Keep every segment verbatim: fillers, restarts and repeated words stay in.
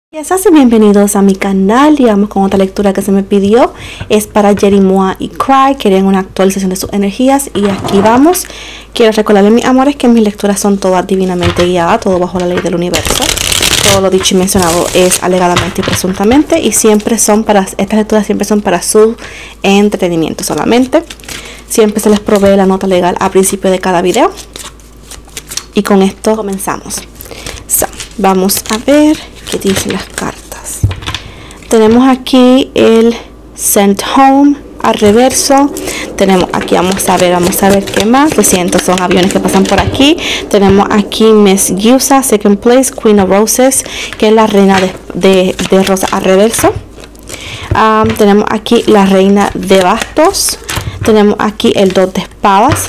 Ya y bienvenidos a mi canal y vamos con otra lectura que se me pidió. Es para Jeri Moa y Cry. Querían una actualización de sus energías y aquí vamos. Quiero recordarles, mis amores, que mis lecturas son todas divinamente guiadas, todo bajo la ley del universo. Todo lo dicho y mencionado es alegadamente y presuntamente y siempre son para, estas lecturas siempre son para su entretenimiento solamente. Siempre se les provee la nota legal al principio de cada video. Y con esto comenzamos. So, vamos a ver qué dicen las cartas. Tenemos aquí el Sent Home al reverso. Tenemos aquí, vamos a ver, vamos a ver qué más. Lo siento, son aviones que pasan por aquí. Tenemos aquí Miss Yusa, Second Place, Queen of Roses, que es la reina de, de, de rosa al reverso. Um, tenemos aquí la reina de bastos. Tenemos aquí el dos de espadas,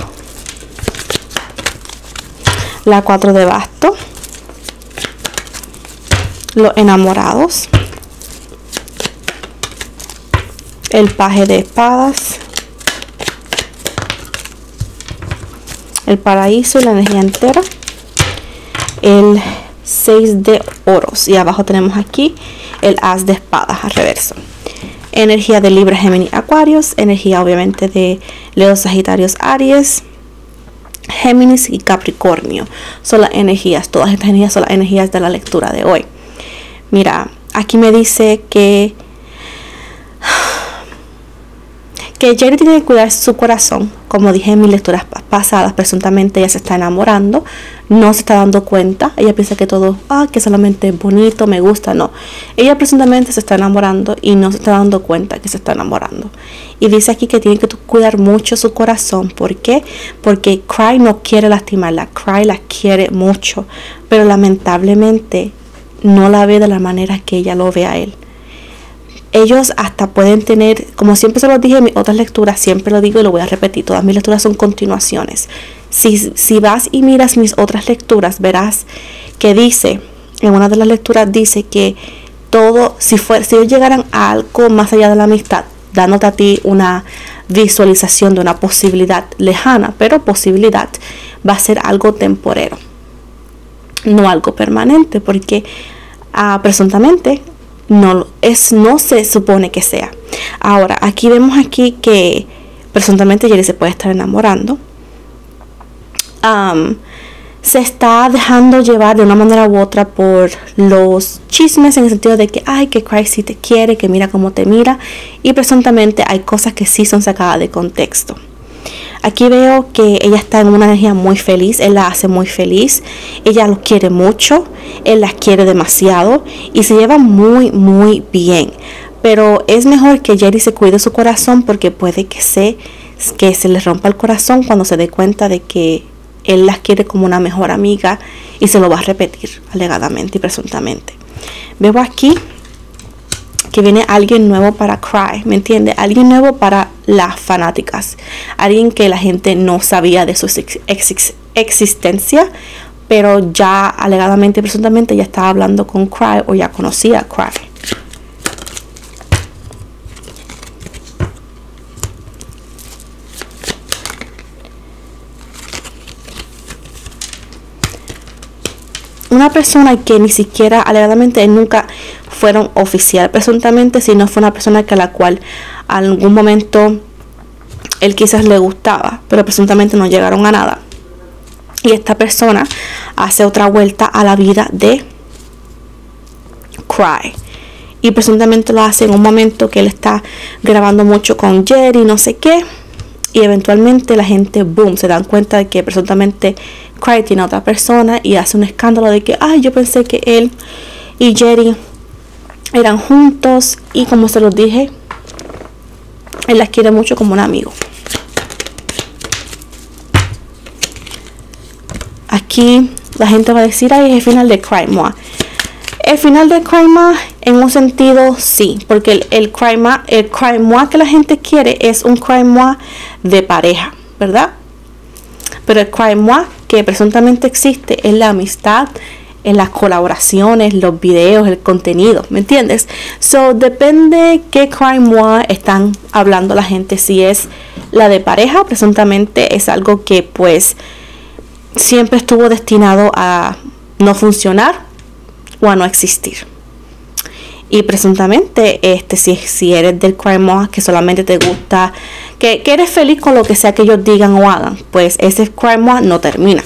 la cuatro de bastos, los enamorados, el paje de espadas, el paraíso y la energía entera, el seis de oros y abajo tenemos aquí el as de espadas al reverso. Energía de Libra, Géminis, Acuarios, energía obviamente de Leo, Sagitarios, Aries, Géminis y Capricornio. Son las energías, todas estas energías son las energías de la lectura de hoy. Mira, aquí me dice que que Jeri tiene que cuidar su corazón. Como dije en mis lecturas pasadas, presuntamente ella se está enamorando, no se está dando cuenta. Ella piensa que todo, ah, que solamente es bonito, me gusta. No, ella presuntamente se está enamorando y no se está dando cuenta que se está enamorando. Y dice aquí que tiene que cuidar mucho su corazón. ¿Por qué? Porque Cry no quiere lastimarla, Cry la quiere mucho, pero lamentablemente no la ve de la manera que ella lo ve a él. Ellos hasta pueden tener, como siempre se los dije en mis otras lecturas, siempre lo digo y lo voy a repetir, todas mis lecturas son continuaciones. Si, si vas y miras mis otras lecturas, verás que dice, en una de las lecturas dice que todo, si, fuera, si ellos llegaran a algo más allá de la amistad, dándote a ti una visualización de una posibilidad lejana, pero posibilidad, va a ser algo temporero, no algo permanente, porque uh, presuntamente no es, no se supone que sea. Ahora, aquí vemos aquí que presuntamente Jeri se puede estar enamorando. Um, se está dejando llevar de una manera u otra por los chismes, en el sentido de que, ay, que Cry sí te quiere, que mira cómo te mira. Y presuntamente hay cosas que sí son sacadas de contexto. Aquí veo que ella está en una energía muy feliz, él la hace muy feliz, ella lo quiere mucho, él la quiere demasiado y se lleva muy muy bien. Pero es mejor que Jeri se cuide su corazón, porque puede que se, que se le rompa el corazón cuando se dé cuenta de que él la quiere como una mejor amiga y se lo va a repetir alegadamente y presuntamente. Veo aquí que viene alguien nuevo para Cry, ¿me entiende? Alguien nuevo para las fanáticas. Alguien que la gente no sabía de su ex ex existencia, pero ya alegadamente y presuntamente ya estaba hablando con Cry o ya conocía a Cry. Una persona que ni siquiera alegadamente nunca fueron oficial presuntamente, sino fue una persona que a la cual a algún momento él quizás le gustaba, pero presuntamente no llegaron a nada. Y esta persona hace otra vuelta a la vida de Cry. Y presuntamente lo hace en un momento que él está grabando mucho con Jeri, no sé qué. Y eventualmente la gente, boom, se dan cuenta de que presuntamente Cry tiene a otra persona y hace un escándalo de que, ay, yo pensé que él y Jeri eran juntos. Y como se los dije, él las quiere mucho como un amigo. Aquí la gente va a decir, ay, es el final de Cry Moa. El final de Cry Moa, en un sentido, sí, porque el, el, Cry Moa, el Cry Moa que la gente quiere es un Cry Moa de pareja, ¿verdad? Pero el Cry Moa que presuntamente existe es la amistad, en las colaboraciones, los videos, el contenido, ¿me entiendes? So, depende qué Cry Moa están hablando la gente. Si es la de pareja, presuntamente es algo que pues siempre estuvo destinado a no funcionar o a no existir. Y presuntamente, este, si, si eres del Cry Mod, que solamente te gusta, que, que eres feliz con lo que sea que ellos digan o hagan, pues ese Cry Mod no termina.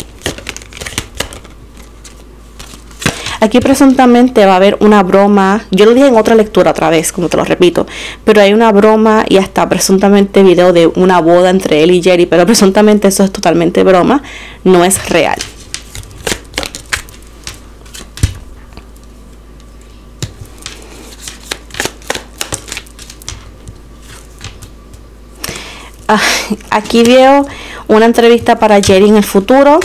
Aquí presuntamente va a haber una broma. Yo lo dije en otra lectura otra vez, como te lo repito. Pero hay una broma y hasta presuntamente video de una boda entre él y Jerry. Pero presuntamente eso es totalmente broma. No es real. Ah, aquí veo una entrevista para Jerry en el futuro.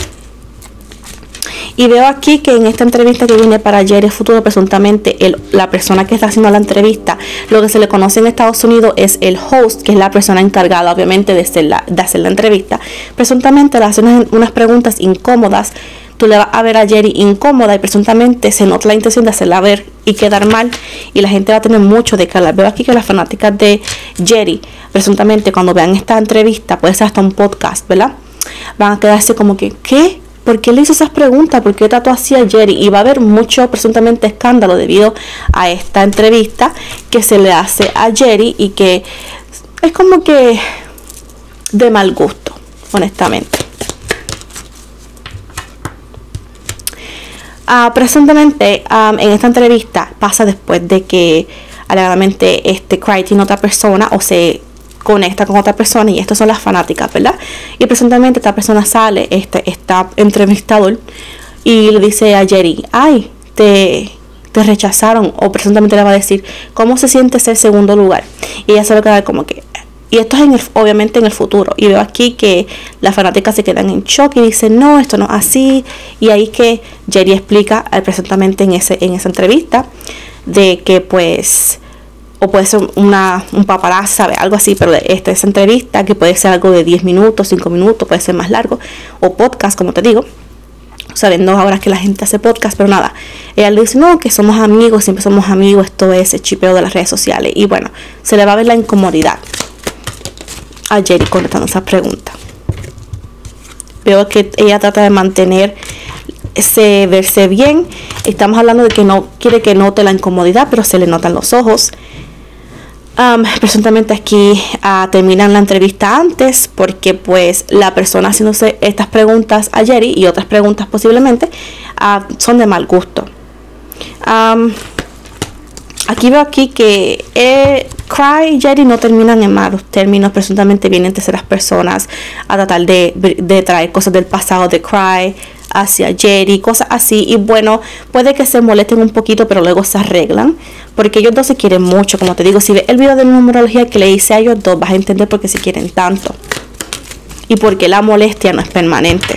Y veo aquí que en esta entrevista que viene para Jerry futuro, presuntamente el, la persona que está haciendo la entrevista, lo que se le conoce en Estados Unidos es el host, que es la persona encargada obviamente de hacer la, de hacer la entrevista. Presuntamente le hacen unas, unas preguntas incómodas. Tú le vas a ver a Jerry incómoda y presuntamente se nota la intención de hacerla ver y quedar mal. Y la gente va a tener mucho de que hablar. Veo aquí que las fanáticas de Jerry, presuntamente cuando vean esta entrevista, puede ser hasta un podcast, ¿verdad? Van a quedarse como que, ¿qué? ¿Por qué le hizo esas preguntas? ¿Por qué trató así a Jerry? Y va a haber mucho presuntamente escándalo debido a esta entrevista que se le hace a Jerry y que es como que de mal gusto, honestamente. Uh, presuntamente um, en esta entrevista pasa después de que alegadamente este Cry tiene otra persona o se conecta con otra persona, y estas son las fanáticas, ¿verdad? Y presuntamente esta persona sale, este está entrevistador, y le dice a Jerry, ay, te, te rechazaron, o presuntamente le va a decir, ¿cómo se siente ser segundo lugar? Y ella se va a quedar como que, y esto es en el, obviamente en el futuro, y veo aquí que las fanáticas se quedan en shock y dicen, no, esto no es así, y ahí que Jerry explica presuntamente en, ese, en esa entrevista, de que pues, o puede ser una, un paparazzi, ¿sabe? Algo así, pero esta es entrevista que puede ser algo de diez minutos, cinco minutos, puede ser más largo, o podcast, como te digo, sabiendo ahora que la gente hace podcast, pero nada, ella le dice, no, que somos amigos, siempre somos amigos, esto es el chipeo de las redes sociales, y bueno, se le va a ver la incomodidad a Jerry contestando esas preguntas. Veo que ella trata de mantener ese verse bien. Estamos hablando de que no quiere que note la incomodidad, pero se le notan los ojos. Um, presuntamente aquí uh, terminan la entrevista antes porque pues la persona haciéndose estas preguntas a Jerry y otras preguntas posiblemente uh, son de mal gusto. Um, aquí veo aquí que eh, Cry y Jerry no terminan en malos términos. Presuntamente vienen terceras personas a tratar de, de traer cosas del pasado de Cry hacia Jerry, cosas así, y bueno, puede que se molesten un poquito, pero luego se arreglan, porque ellos dos se quieren mucho. Como te digo, si ves el video de numerología que le hice a ellos dos, vas a entender por qué se quieren tanto y por qué la molestia no es permanente.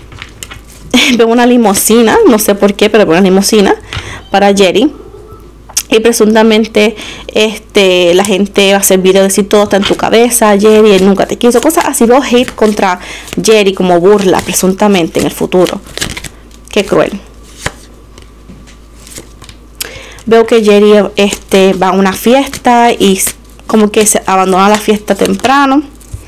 Veo una limusina, no sé por qué, pero veo una limusina para Jerry. Y presuntamente este, la gente va a hacer video de decir todo está en tu cabeza, Jerry, él nunca te quiso, cosas así. Veo hate contra Jerry como burla presuntamente en el futuro. Qué cruel. Veo que Jerry este, va a una fiesta y como que se abandona la fiesta temprano.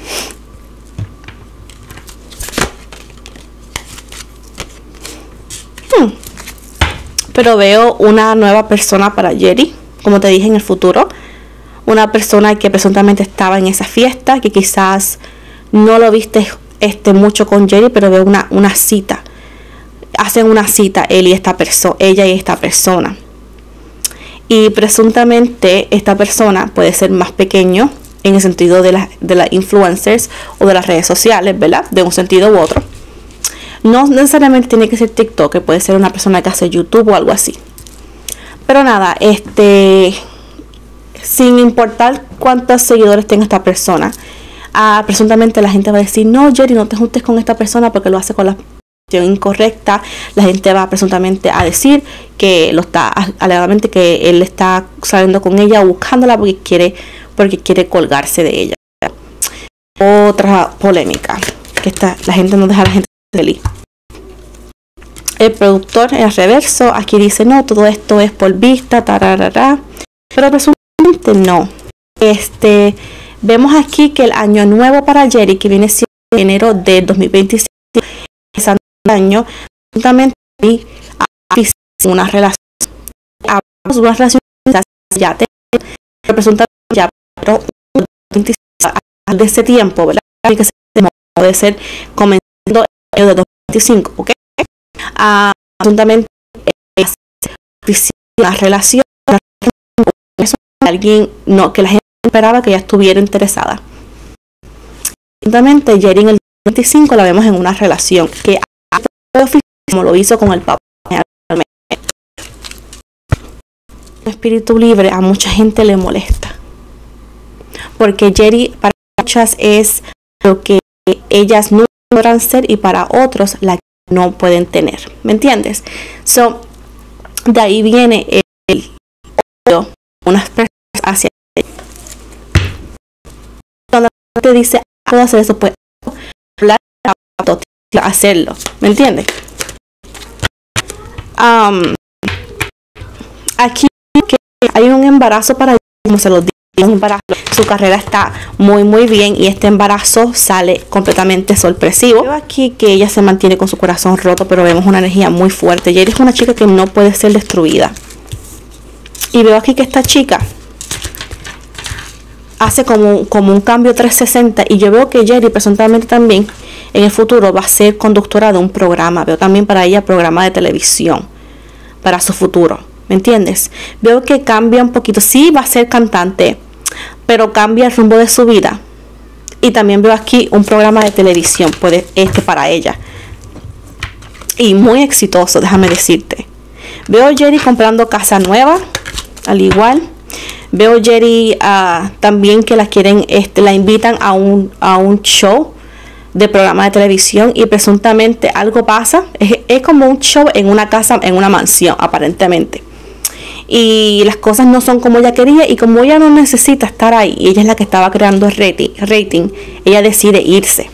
Hmm. Pero veo una nueva persona para Jerry, como te dije, en el futuro. Una persona que presuntamente estaba en esa fiesta, que quizás no lo viste este, mucho con Jerry, pero veo una, una cita. Hacen una cita él y esta persona, ella y esta persona. Y presuntamente esta persona puede ser más pequeño en el sentido de las de las influencers o de las redes sociales, ¿verdad? De un sentido u otro. No necesariamente tiene que ser TikTok, que puede ser una persona que hace YouTube o algo así. Pero nada, este, sin importar cuántos seguidores tenga esta persona, uh, presuntamente la gente va a decir, no, Jerry, no te juntes con esta persona porque lo hace con la posición incorrecta. La gente va presuntamente a decir que lo está, alegadamente que él está saliendo con ella, buscándola porque quiere, porque quiere colgarse de ella. Otra polémica, que está, la gente no deja a la gente feliz. El productor en el reverso aquí dice, no, todo esto es por vista, tararara, pero presuntamente no. Este, vemos aquí que el año nuevo para Jerry, que viene siendo enero de dos mil veintisiete, es año, presuntamente una relación, una relación ya te representa ya pero de ese tiempo, ¿verdad? Que se puede ser comenzando en el dos mil veinticinco, ¿ok? Uh, absolutamente una relación eso alguien no que la gente esperaba que ella estuviera interesada. Absolutamente Jerry en el dos mil veinticinco la vemos en una relación que como lo hizo con el papá. Un espíritu libre a mucha gente le molesta porque Jerry para muchas es lo que ellas no podrán ser y para otros la que no pueden tener, ¿me entiendes? So, de ahí viene el, el odio unas personas hacia ella. Cuando te dice puedo hacer eso, pues hablar hacerlo, ¿me entiendes? Um, aquí hay un embarazo para como se lo digo, un embarazo. Su carrera está muy muy bien y este embarazo sale completamente sorpresivo. Veo aquí que ella se mantiene con su corazón roto, pero vemos una energía muy fuerte. Jerry es una chica que no puede ser destruida. Y veo aquí que esta chica hace como, como un cambio trescientos sesenta y yo veo que Jerry personalmente también en el futuro va a ser conductora de un programa. Veo también para ella programa de televisión para su futuro, ¿me entiendes? Veo que cambia un poquito, sí va a ser cantante, pero cambia el rumbo de su vida. Y también veo aquí un programa de televisión, puede este para ella. Y muy exitoso, déjame decirte. Veo a Jerry comprando casa nueva, al igual. Veo a Jerry uh, también que la quieren, este, la invitan a un, a un show de programa de televisión y presuntamente algo pasa. Es, es como un show en una casa, en una mansión, aparentemente. Y las cosas no son como ella quería y como ella no necesita estar ahí, y ella es la que estaba creando el rating, rating ella decide irse.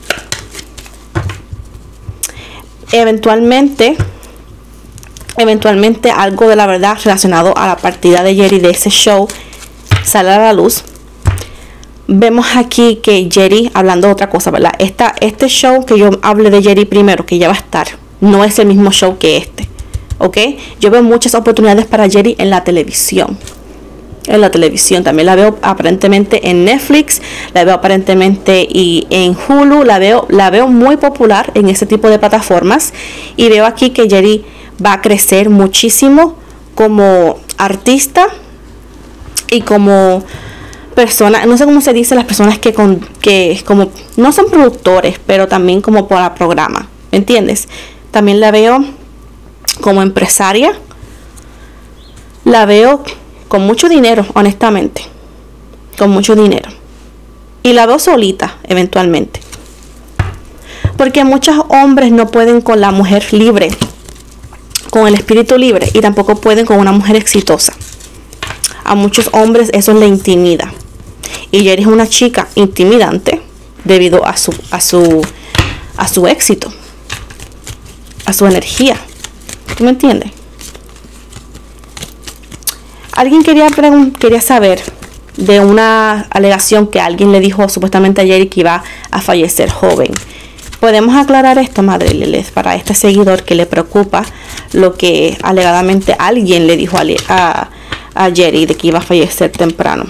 Eventualmente, eventualmente algo de la verdad relacionado a la partida de Jerry de ese show sale a la luz. Vemos aquí que Jerry, hablando de otra cosa, ¿verdad? Esta, este show que yo hablé de Jerry primero, que ya va a estar, no es el mismo show que este. ¿Ok? Yo veo muchas oportunidades para Jerry en la televisión. En la televisión también la veo aparentemente en Netflix, la veo aparentemente y en Hulu, la veo, la veo muy popular en ese tipo de plataformas. Y veo aquí que Jerry va a crecer muchísimo como artista y como persona, no sé cómo se dice las personas que, con, que como no son productores, pero también como para programa, ¿me entiendes? También la veo como empresaria, la veo con mucho dinero, honestamente, con mucho dinero, y la veo solita eventualmente, porque muchos hombres no pueden con la mujer libre, con el espíritu libre, y tampoco pueden con una mujer exitosa. A muchos hombres eso le intimida, y Jerry es una chica intimidante debido a su a su a su éxito, a su energía. ¿Tú me entiendes? Alguien quería quería saber de una alegación que alguien le dijo supuestamente a Jerry que iba a fallecer joven. ¿Podemos aclarar esto, Madre Lilith, para este seguidor que le preocupa lo que alegadamente alguien le dijo a, a, a Jerry de que iba a fallecer temprano?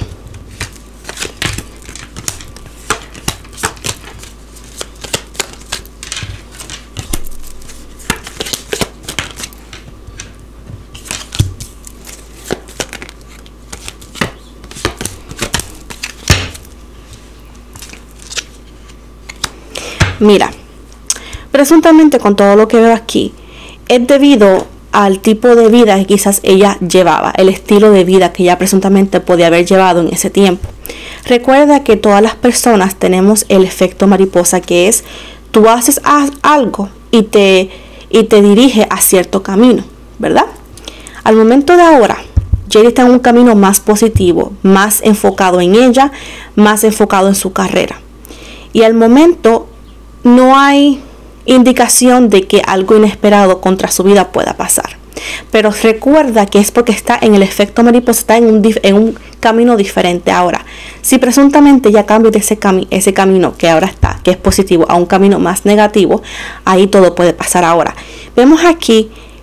Mira, presuntamente con todo lo que veo aquí, es debido al tipo de vida que quizás ella llevaba, el estilo de vida que ella presuntamente podía haber llevado en ese tiempo. Recuerda que todas las personas tenemos el efecto mariposa, que es tú haces algo y te, y te dirige a cierto camino, ¿verdad? Al momento de ahora, Jerry está en un camino más positivo, más enfocado en ella, más enfocado en su carrera. Y al momento no hay indicación de que algo inesperado contra su vida pueda pasar. Pero recuerda que es porque está en el efecto mariposa, está en un, en un camino diferente ahora. Si presuntamente ya cambia de ese, cami ese camino que ahora está, que es positivo, a un camino más negativo, ahí todo puede pasar ahora. Vemos aquí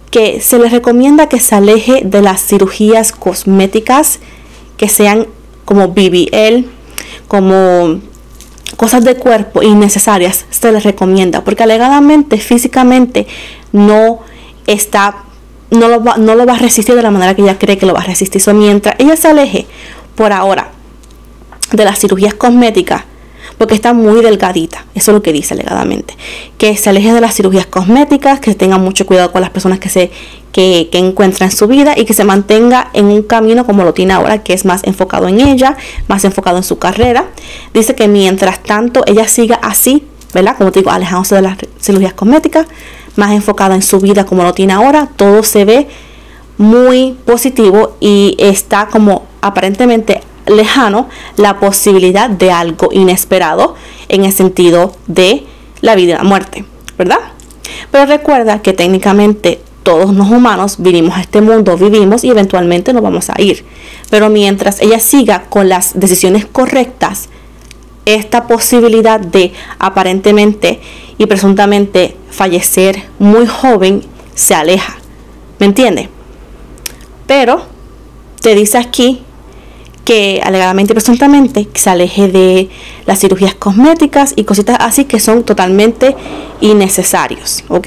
que se les recomienda que se aleje de las cirugías cosméticas que sean como B B L, como cosas de cuerpo innecesarias. Se les recomienda porque alegadamente físicamente no está, no lo va, no lo va a resistir de la manera que ella cree que lo va a resistir. So, mientras ella se aleje por ahora de las cirugías cosméticas, porque está muy delgadita, eso es lo que dice alegadamente, que se aleje de las cirugías cosméticas, que tenga mucho cuidado con las personas que se que, que encuentra en su vida y que se mantenga en un camino como lo tiene ahora, que es más enfocado en ella, más enfocado en su carrera. Dice que mientras tanto ella siga así, ¿verdad? Como te digo, alejándose de las cirugías cosméticas, más enfocada en su vida como lo tiene ahora, todo se ve muy positivo y está como aparentemente lejano la posibilidad de algo inesperado en el sentido de la vida y la muerte, ¿verdad? Pero recuerda que técnicamente todos los humanos vinimos a este mundo, vivimos y eventualmente nos vamos a ir. Pero mientras ella siga con las decisiones correctas, esta posibilidad de aparentemente y presuntamente fallecer muy joven se aleja. ¿Me entiendes? Pero te dice aquí que alegadamente y presuntamente se aleje de las cirugías cosméticas y cositas así que son totalmente innecesarios, ¿ok?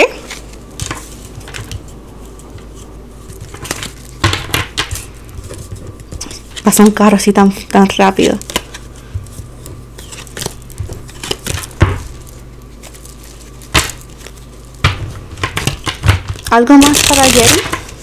Pasa un carro así tan, tan rápido. ¿Algo más para Jerry?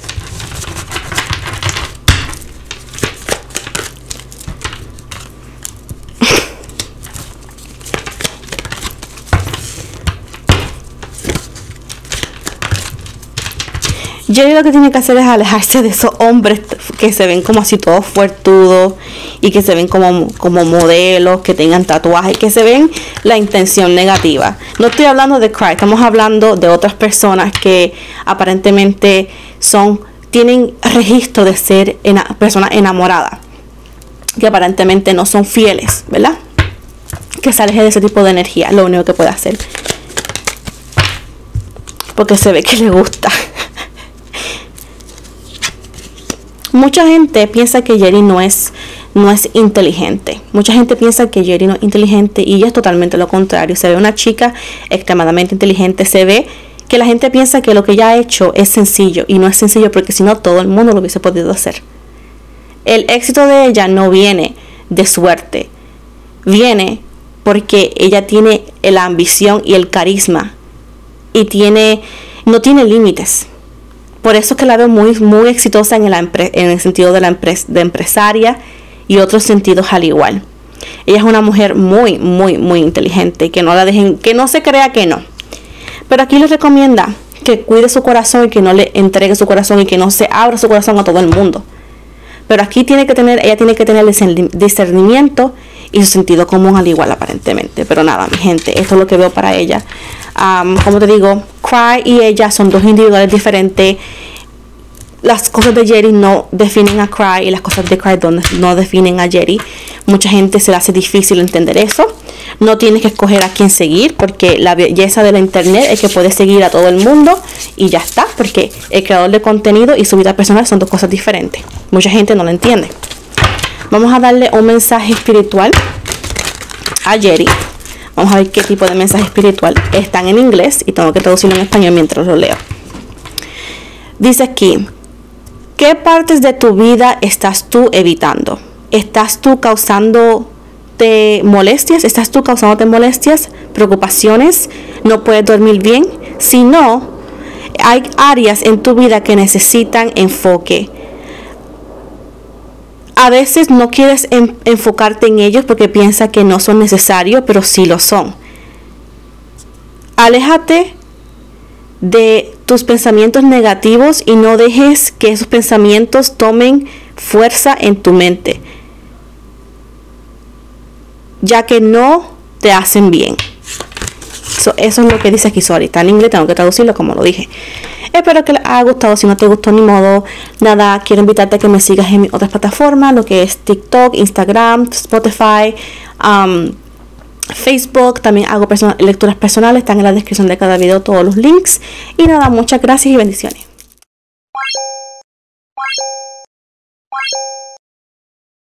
Jerry lo que tiene que hacer es alejarse de esos hombres que se ven como así todos fuertudos y que se ven como, como modelos, que tengan tatuajes, que se ven la intención negativa. No estoy hablando de Cry, estamos hablando de otras personas que aparentemente son, tienen registro de ser ena, personas enamoradas, que aparentemente no son fieles, ¿verdad? Que se aleje de ese tipo de energía, lo único que puede hacer. Porque se ve que le gusta. Mucha gente piensa que Jerry no es, no es inteligente. Mucha gente piensa que Jerry no es inteligente y ella es totalmente lo contrario. Se ve una chica extremadamente inteligente. Se ve que la gente piensa que lo que ella ha hecho es sencillo y no es sencillo porque si no todo el mundo lo hubiese podido hacer. El éxito de ella no viene de suerte. Viene porque ella tiene la ambición y el carisma y tiene, no tiene límites. Por eso es que la veo muy, muy exitosa en el, en el sentido de la empres, de empresaria y otros sentidos al igual. Ella es una mujer muy, muy, muy inteligente, que no la dejen, que no se crea que no. Pero aquí les recomienda que cuide su corazón y que no le entregue su corazón y que no se abra su corazón a todo el mundo. Pero aquí tiene que tener, ella tiene que tener discernimiento y su sentido común al igual aparentemente. Pero nada, mi gente, esto es lo que veo para ella. Um, como te digo, Cry y ella son dos individuales diferentes. Las cosas de Jerry no definen a Cry y las cosas de Cry no definen a Jerry. Mucha gente se le hace difícil entender eso. No tienes que escoger a quién seguir porque la belleza de la internet es que puedes seguir a todo el mundo y ya está, porque el creador de contenido y su vida personal son dos cosas diferentes. Mucha gente no lo entiende. Vamos a darle un mensaje espiritual a Jerry. Vamos a ver qué tipo de mensaje espiritual están en inglés y tengo que traducirlo en español mientras lo leo. Dice aquí: ¿qué partes de tu vida estás tú evitando? ¿Estás tú causándote molestias? ¿Estás tú causándote molestias, preocupaciones? ¿No puedes dormir bien? Si no, hay áreas en tu vida que necesitan enfoque. A veces no quieres en, enfocarte en ellos porque piensas que no son necesarios, pero sí lo son. Aléjate de tus pensamientos negativos y no dejes que esos pensamientos tomen fuerza en tu mente, ya que no te hacen bien. So, eso es lo que dice aquí. Sorry, está en inglés, tengo que traducirlo como lo dije. Espero que les haya gustado. Si no te gustó, ni modo. Nada, quiero invitarte a que me sigas en mis otras plataformas, lo que es TikTok, Instagram, Spotify, um, Facebook. También hago person- lecturas personales. Están en la descripción de cada video todos los links. Y nada, muchas gracias y bendiciones.